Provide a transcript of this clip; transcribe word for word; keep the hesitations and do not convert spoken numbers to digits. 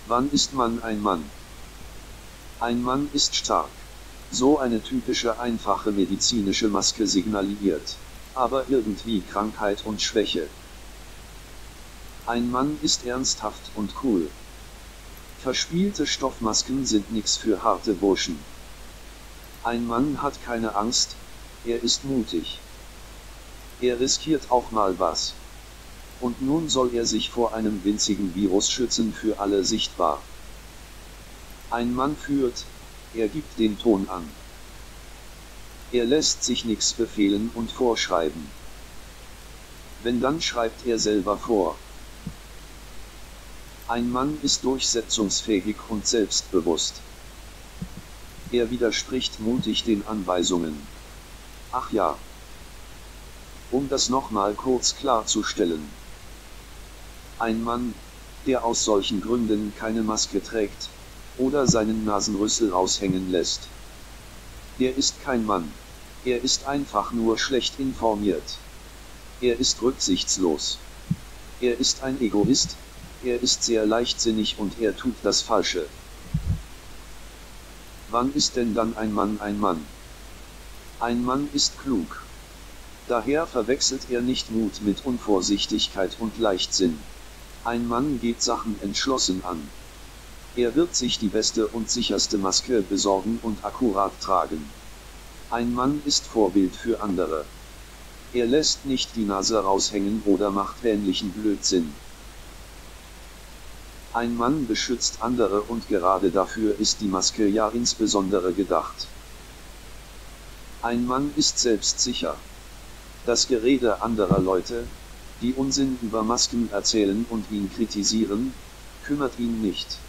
Wann ist man ein Mann? Ein Mann ist stark. So eine typische einfache medizinische Maske signalisiert. Aber irgendwie Krankheit und Schwäche. Ein Mann ist ernsthaft und cool. Verspielte Stoffmasken sind nix für harte Burschen. Ein Mann hat keine Angst, er ist mutig. Er riskiert auch mal was. Und nun soll er sich vor einem winzigen Virus schützen, für alle sichtbar. Ein Mann führt, er gibt den Ton an. Er lässt sich nichts befehlen und vorschreiben. Wenn, dann schreibt er selber vor. Ein Mann ist durchsetzungsfähig und selbstbewusst. Er widerspricht mutig den Anweisungen. Ach ja. Um das nochmal kurz klarzustellen. Ein Mann, der aus solchen Gründen keine Maske trägt, oder seinen Nasenrüssel raushängen lässt. Der ist kein Mann. Er ist einfach nur schlecht informiert. Er ist rücksichtslos. Er ist ein Egoist, er ist sehr leichtsinnig und er tut das Falsche. Wann ist denn dann ein Mann ein Mann? Ein Mann ist klug. Daher verwechselt er nicht Mut mit Unvorsichtigkeit und Leichtsinn. Ein Mann geht Sachen entschlossen an. Er wird sich die beste und sicherste Maske besorgen und akkurat tragen. Ein Mann ist Vorbild für andere. Er lässt nicht die Nase raushängen oder macht ähnlichen Blödsinn. Ein Mann beschützt andere und gerade dafür ist die Maske ja insbesondere gedacht. Ein Mann ist selbstsicher. Das Gerede anderer Leute, die Unsinn über Masken erzählen und ihn kritisieren, kümmert ihn nicht.